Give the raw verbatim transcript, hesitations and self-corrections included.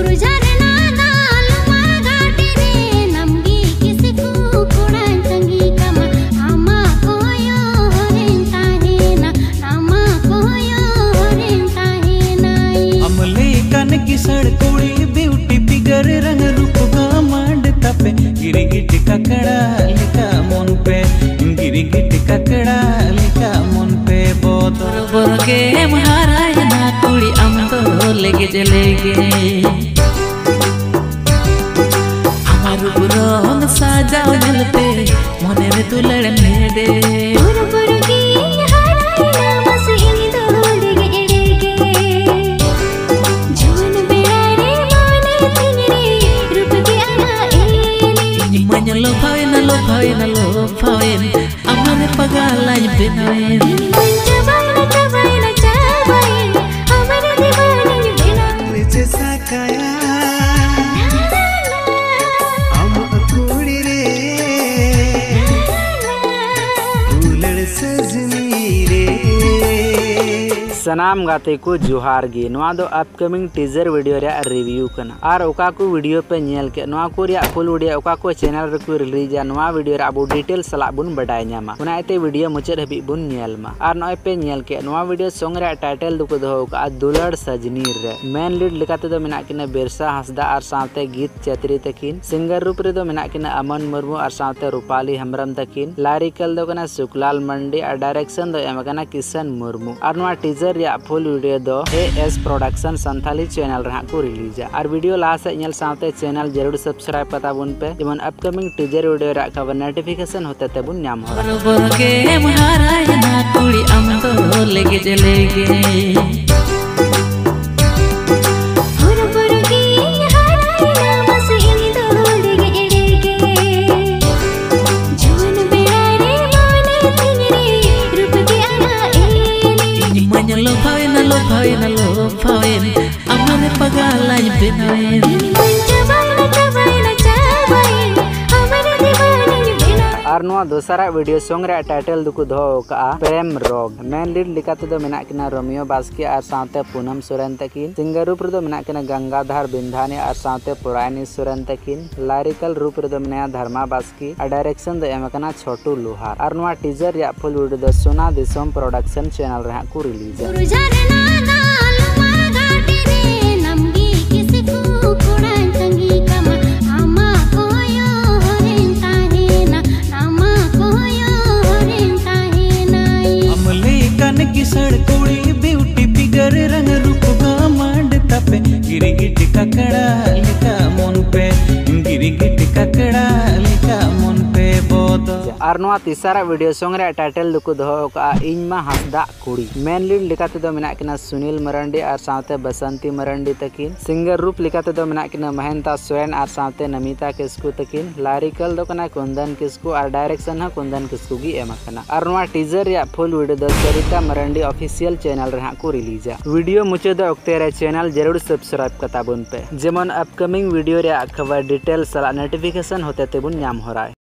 किसड़ कोड़ी beauty figure रंग रूप का मांड तपे गिरी गिटी ककड़ा लिखा मन पे गिरी गिटी ककड़ा लिखा मन पे बहुत बोर के महाराज ना कुड़ी हम तो लेगे चलेगे हमारे बुरों साजाओ जलते मने में तू लड़ने दे lo pawen lo pawen lo pawen amane pagala benaen chabaina chabaina chabain amane divana bina तुझे साकाया हम अकुड़ी रे उलड़ सजनी रे सनाम गाते को जोहार गे नवा दो अपकमिंग टीजर वीडियो रे रिव्यू कना और ओका को वीडियो पे नेल के नवा को रे फुल वीडियो ओका को चैनल रे को रिलीज नवा वीडियो रे अबो डिटेल सला बुन बडाय न्यामा उना एते वीडियो मुचर हबी बुन नेल मा और नय पे नेल के नवा वीडियो सॉन्ग रे टाइटल दुको दो का दुलड़ सजनी रे मेन लीड लिकाते दो मेना किना बिरसा हंसदा और साथे गीत चैत्री तकिन सिंगर रूप रे दो मेना किना अमन मुर्मू और साथे रूपाली हेम्ब्रम तकिन लारिकल दो कना सुकलाल मंडी और डायरेक्शन दो एम कना किशन मुर्मू और नवा टीजर फुल वीडियो दो A S production Santali channel रे को रिलीजा और वीडियो लाहा से नेल साथे चैनल जरूर सब्सक्राइब पता बुन पे जेमन अपकमिंग टीजर वीडियो रा खबर नोटिफिकेशन होते ते बुन नाम हो बोर के महाराज ना कुड़ी हम तो लेगे चलेगे lo pawen lo pawen lo pawen amane pagala benaen chabaina chabaina chabain amane divana bina और नवा दोसरा वीडियो सॉन्ग रे टाइटल दुको दो का प्रेम रोग मेन लीड लिकाते दो मेना किना रोमियो बास्की और साथे पूनम सोरेन तकिन सिंगर रूप रे दो मेना किना गंगाधर बिंधानी और साथे पुरानी सोरेन तकिन लारिकल रूप रे दो मेना धर्मा बास्की और डायरेक्शन दो एम कना छोटू लोहार और नवा टीजर या फुल वीडियो दो सोना दिसोम प्रोडक्शन चैनल रे को रिलीज किसड़ कोड़ी ब्यूटी फिगर रंग रूप का मांड तपे गिरी गिटी ककड़ा लिखा मन पे गिरी गिटी ककड़ा लिखा मन पे बहुत और नवा तीसरा वीडियो सॉन्ग रे टाइटल दुको दो का इनमा हंसदा कुड़ी मेन लीड लिकाते दो मेना किना सुनील मरंडी और साथे बसंती मरंडी तकिन सिंगर रूप लिकाते दो मेना किना महेंता सोरेन और साथे नमिता किस्कू तकिन लारिकल दो कना कुंदन किस्कू और डायरेक्शन है कुंदन किस्कू गी एम कना और नवा टीजर या फुल वीडियो दो सरिता मरंडी ऑफिशियल चैनल रे को रिलीजा वीडियो मुचे दो ओक्ते रे चैनल जरूर सब्सक्राइब कता बुन पे जेमन अपकमिंग वीडियो रे खबर डिटेल सला नोटिफिकेशन होते ते बुन नाम हो रहा है।